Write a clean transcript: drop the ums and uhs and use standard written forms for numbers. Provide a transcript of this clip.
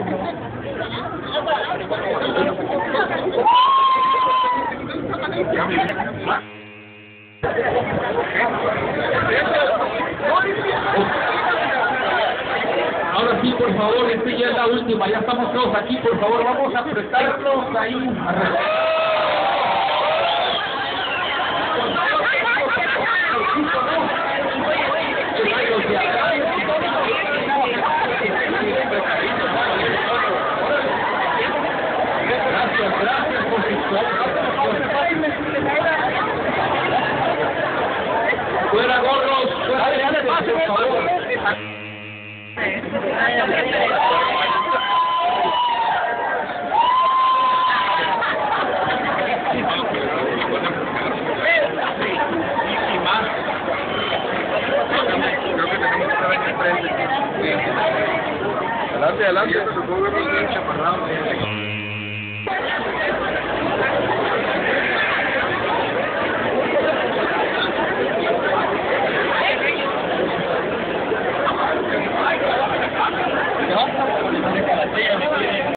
Ahora sí, por favor, esta ya es la última, ya estamos todos aquí, por favor, vamos a apretarnos ahí. Gracias por fuera gorros, fuera por favor. Adelante, adelante.